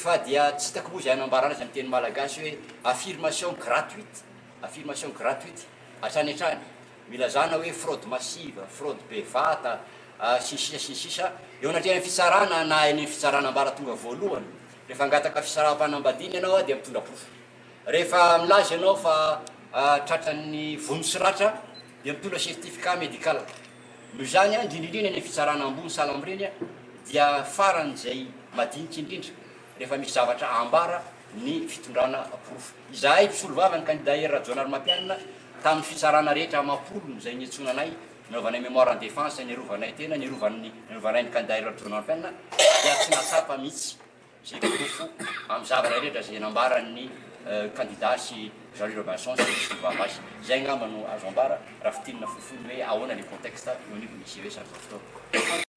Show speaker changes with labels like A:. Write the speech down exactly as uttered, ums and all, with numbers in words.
A: fa dia tsy hitako moa zay anambarana azy amin'ny teny malagasy hoe affirmation gratuite affirmation gratuite hatrany hatrany milazana hoe fraude massive fraude bevata sisisa sisisa eo anatrehan'ny fitsarana na eny fitsarana ambara tonga voalohany rehefa angataka fisaram-panambadiana ianao a dia mitondra pofo rehefa milaza ianao fa tratran'ny vonosiratra dia mitondra certificat médical noho zany a indrindrindrina eny fitsarana ambony salambreny a dia faran'izay madinika indrindra rehefa misy zavatra ambara ny fitondrana pofo izahay mpisolo vava ny candidat ery rajonary mampianina tamin'ny fitsarana rehetra mapolony zay niantsonanay nanaovanay mémoire en défense nyrovanay tena nyrovan'ny nyrovanay ny candidat ery rajonary mampianina dia tsy natsapa mihitsy zay pofo amin'ny zavatra rehetra zay nambarany candidat sy Jean-Louis Robinson sy mpisolo vava azy zay ngamba no azo ambara raha fitinina fofony hoe ahoana le contexte eo anivony misy hoe sarotsato